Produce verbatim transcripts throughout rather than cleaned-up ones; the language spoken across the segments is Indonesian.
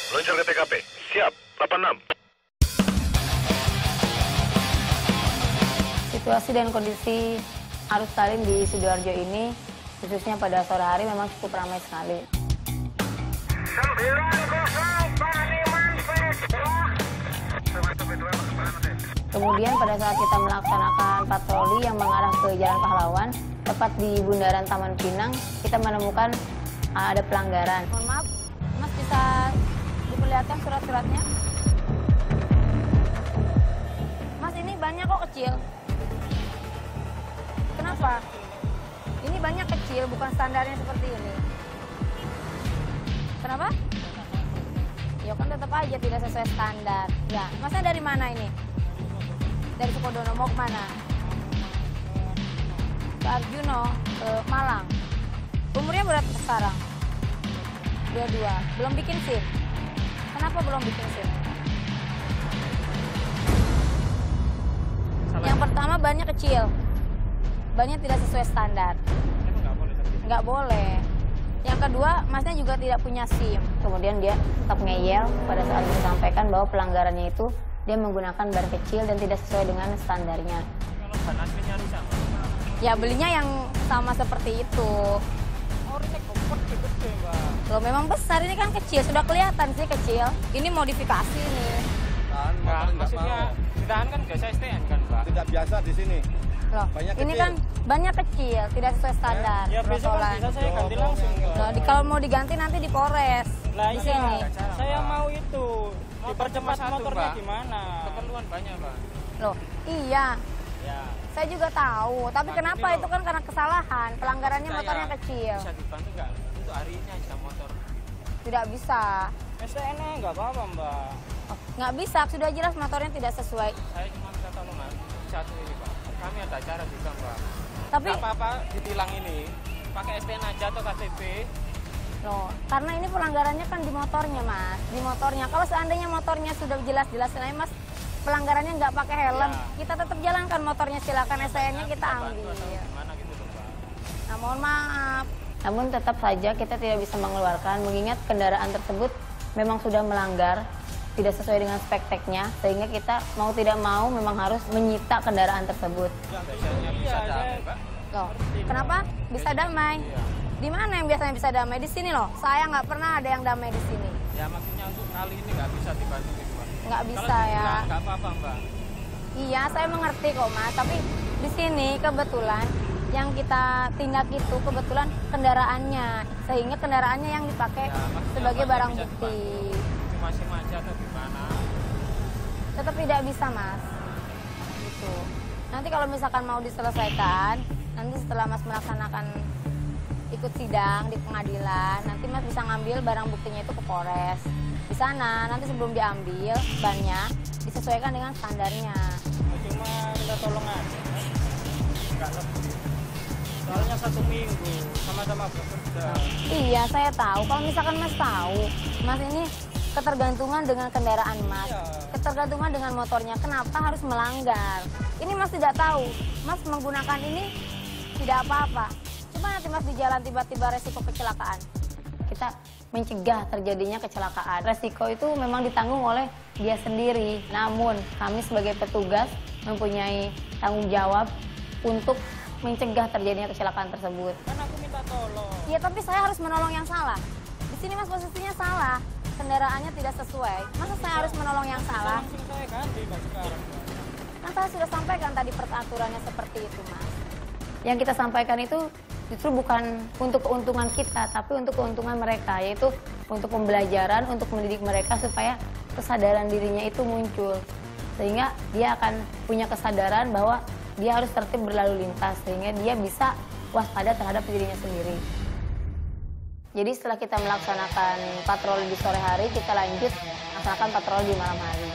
Meluncur ke T K P. Siap, delapan enam. Situasi dan kondisi arus salin di Sidoarjo ini, khususnya pada sore hari, memang cukup ramai sekali. Kemudian pada saat kita melaksanakan patroli yang mengarah ke Jalan Pahlawan, tepat di bundaran Taman Pinang, kita menemukan uh, ada pelanggaran. Mohon maaf, Mas bisa diperlihatkan surat-suratnya? Mas, ini banyak kok kecil. Kenapa? Ini banyak kecil, bukan standarnya seperti ini. Kenapa? Ya kan tetap aja tidak sesuai standar. Ya, Masnya dari mana ini? Dari Sukodono, mau kemana? Ke Arjuno, ke Malang. Umurnya berapa sekarang? dua puluh dua. Belum bikin SIM? Kenapa belum bikin SIM? Salah. Yang pertama, bannya kecil. Bannya tidak sesuai standar. Nggak boleh. Nggak boleh. Yang kedua, Masnya juga tidak punya SIM. Kemudian dia tetap ngeyel pada saat disampaikan bahwa pelanggarannya itu dia menggunakan ban kecil dan tidak sesuai dengan standarnya. Kalau ban aslinya rusak? Ya belinya yang sama seperti itu. Oh, ini kompor gede, Mbak. Loh, memang besar, ini kan kecil, sudah kelihatan sih kecil. Ini modifikasi nih. Tahan, Nggak, motor nggak maksudnya mau. ditahan kan biasa S T N kan, Pak? Tidak biasa di sini. Loh, Banyak ini kecil. kan banyak kecil, tidak sesuai standar. Ya besok kan protolan. bisa saya ganti langsung, Mbak. Loh, di, kalau mau diganti nanti di Polres. Lah di iya, sini. saya mau itu. Dipercepat satu, motornya Mbak. gimana? Keperluan banyak, Pak. Loh, iya. Ya. Saya juga tahu, tapi Pak, kenapa ini itu loh. kan karena kesalahan, pelanggarannya Saya motornya kecil. Bisa dibantu nggak untuk hari ini aja motor? Tidak bisa. S T N-nya nggak apa-apa, Mbak. Oh, nggak bisa, sudah jelas motornya tidak sesuai. Saya cuma minta tolongan satu ini, Pak. Kami ada cara juga, Pak. Tapi, Nggak apa-apa ditilang ini. Pakai S T N aja atau K T P. loh, karena ini pelanggarannya kan di motornya, Mas. Di motornya. Kalau seandainya motornya sudah jelas-jelas, nah, Mas, pelanggarannya nggak pakai helm, Ya. kita tetap jalankan motornya, silakan S T N-nya kita Bantu ambil. atau gimana gitu loh, Pak. Nah, mohon maaf. Namun tetap saja kita tidak bisa mengeluarkan, mengingat kendaraan tersebut memang sudah melanggar, tidak sesuai dengan spek-speknya, sehingga kita mau tidak mau memang harus menyita kendaraan tersebut. Biasanya bisa Iya, damai, saya- Pak. Loh, kenapa bisa damai? Iya. Di mana yang biasanya bisa damai? Di sini loh. Saya nggak pernah ada yang damai di sini. Ya maksudnya untuk kali ini nggak bisa dibantu gitu, Pak. Nggak Kalau bisa ya. ditilang nggak apa-apa, Mbak. Iya, saya mengerti kok, Mas. Tapi di sini kebetulan yang kita tindak itu kebetulan kendaraannya, sehingga kendaraannya yang dipakai Ya, maksudnya sebagai Mbaknya barang bisa bukti. dibantu. Cuma SIM aja atau gimana? Tetap tidak bisa, Mas. Gitu. Nanti kalau misalkan mau diselesaikan, nanti setelah Mas melaksanakan ikut sidang di pengadilan, nanti Mas bisa ngambil barang buktinya itu ke Polres. Di sana nanti sebelum diambil bannya disesuaikan dengan standarnya. Cuma minta tolong aja. Nggak lebih. Soalnya satu minggu sama-sama bekerja. Iya, saya tahu. Kalau misalkan Mas tahu, Mas ini ketergantungan dengan kendaraan Mas, Iya. ketergantungan dengan motornya. Kenapa harus melanggar? Ini Mas tidak tahu. Mas menggunakan ini tidak apa-apa. Cuma nanti Mas di jalan tiba-tiba resiko kecelakaan. Kita mencegah terjadinya kecelakaan. Resiko itu memang ditanggung oleh dia sendiri. Namun kami sebagai petugas mempunyai tanggung jawab untuk mencegah terjadinya kecelakaan tersebut. Kan aku minta tolong. Iya, tapi saya harus menolong yang salah. Di sini Mas posisinya salah. Kendaraannya tidak sesuai. Masa saya harus menolong yang salah? Langsung saya ganti, Mbak, sekarang. Kan saya sudah sampaikan tadi peraturannya seperti itu, Mas. Yang kita sampaikan itu justru bukan untuk keuntungan kita, tapi untuk keuntungan mereka, yaitu untuk pembelajaran, untuk mendidik mereka supaya kesadaran dirinya itu muncul. Sehingga dia akan punya kesadaran bahwa dia harus tertib berlalu lintas, sehingga dia bisa waspada terhadap dirinya sendiri. Jadi setelah kita melaksanakan patroli di sore hari, kita lanjut melaksanakan patroli di malam hari.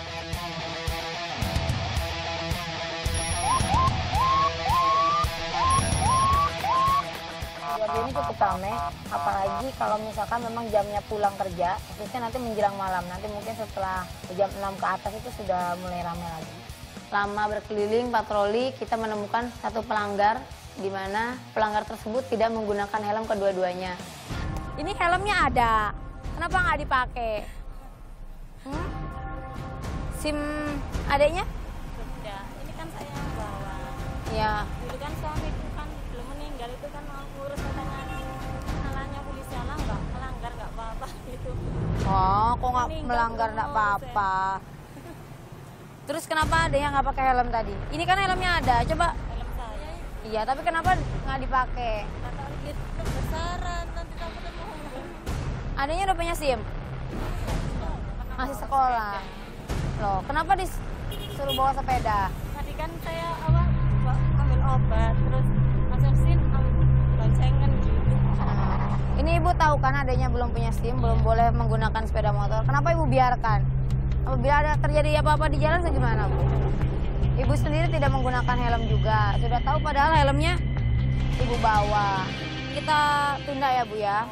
Sidoarjo ini cukup ramai, apalagi kalau misalkan memang jamnya pulang kerja, khususnya nanti menjelang malam. Nanti mungkin setelah jam enam ke atas itu sudah mulai ramai lagi. Lama berkeliling patroli, kita menemukan satu pelanggar, di mana pelanggar tersebut tidak menggunakan helm kedua-duanya. Ini helmnya ada, kenapa nggak dipakai? Hmm? SIM adiknya? Ya, ini kan saya yang bawa. Ya. Dulu kan suami itu kan belum meninggal itu kan mau ngurus katanya halanya polisi alang nggak melanggar nggak apa-apa gitu. Oh, kok nggak Meninggal melanggar nggak terus, apa-apa. Terus kenapa adiknya nggak pakai helm tadi? Ini kan helmnya ada, coba. Helm saya Iya, tapi kenapa nggak dipakai? kata gitu kebesaran nanti kamu mau Adiknya udah punya SIM? Masih sekolah. Loh, kenapa disuruh bawa sepeda? tadi kan saya awal bawa- ambil obat terus masuk sim ambil boncengan gitu. Ini ibu tahu kan adanya belum punya SIM, belum boleh menggunakan sepeda motor. Kenapa ibu biarkan? Apabila ada terjadi apa-apa di jalan, gimana bu? Ibu sendiri tidak menggunakan helm juga. Sudah tahu padahal helmnya ibu bawa. Kita tindak ya bu ya.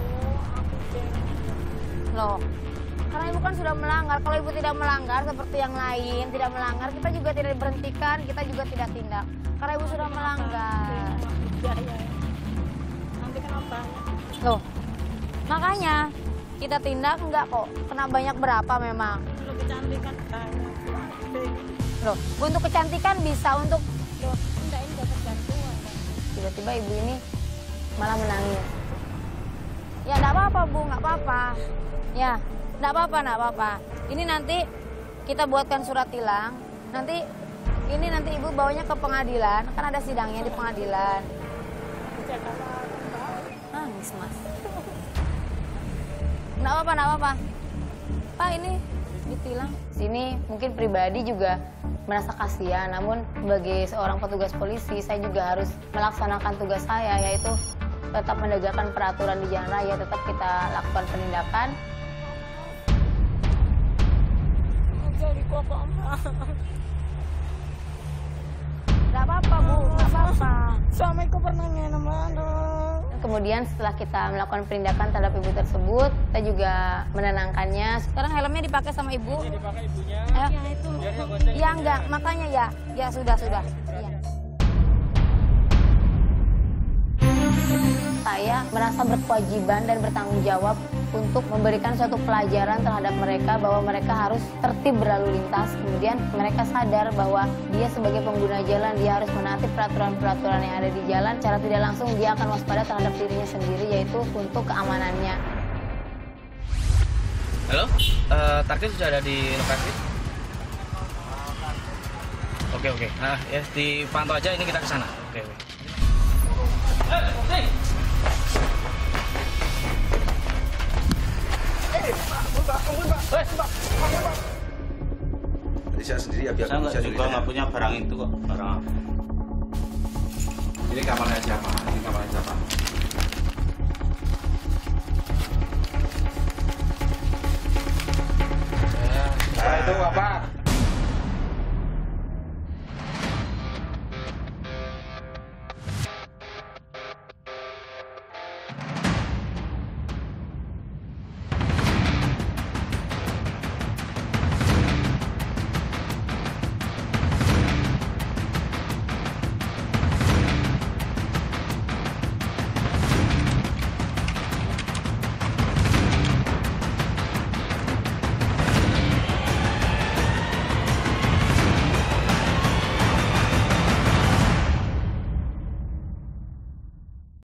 Loh, karena ibu kan sudah melanggar. Kalau ibu tidak melanggar seperti yang lain, tidak melanggar, kita juga tidak diberhentikan, kita juga tidak tindak. Karena ibu sudah melanggar. Ya, ya. Nanti kena banyak. Loh, makanya kita tindak enggak kok. Kena banyak berapa memang. Dulu kecantikan banyak. Loh, untuk kecantikan bisa, untuk Loh, enggak ini dapat bantuan. tiba-tiba ibu ini malah menangis. Ya enggak apa-apa bu, enggak apa-apa. Ya, enggak apa-apa, enggak apa-apa. Ini nanti kita buatkan surat tilang. Nanti ini nanti ibu bawanya ke pengadilan, kan ada sidangnya di pengadilan. Nangis mas. Enggak apa-apa, enggak apa-apa. Pak ini ditilang. Sini mungkin pribadi juga merasa kasihan, namun sebagai seorang petugas polisi saya juga harus melaksanakan tugas saya, yaitu tetap menegakkan peraturan di jalan raya, tetap kita lakukan penindakan. Jadi kok mama. Nggak apa-apa bu, nggak apa-apa. Suamiku pernah ngenam aduh. Kemudian setelah kita melakukan penindakan terhadap ibu tersebut, kita juga menenangkannya. Sekarang helmnya dipakai sama ibu. Ini dipakai ibunya. Ya, Ya itu. Biar dia gonceng. ya enggak, makanya ya, ya sudah sudah. Ya. Saya merasa berkewajiban dan bertanggung jawab untuk memberikan suatu pelajaran terhadap mereka bahwa mereka harus tertib berlalu lintas. Kemudian mereka sadar bahwa dia sebagai pengguna jalan, dia harus menaati peraturan-peraturan yang ada di jalan. Secara tidak langsung dia akan waspada terhadap dirinya sendiri, yaitu untuk keamanannya. Halo, uh, target sudah ada di lokasi? Oke oke, nah ya dipantau aja, ini kita ke sana. Oke oke. Jadi saya sendiri ya biar Saya nggak bisa juga sendiri. nggak punya barang itu kok, barang apa? Ini kamarnya siapa? Ini kamarnya siapa?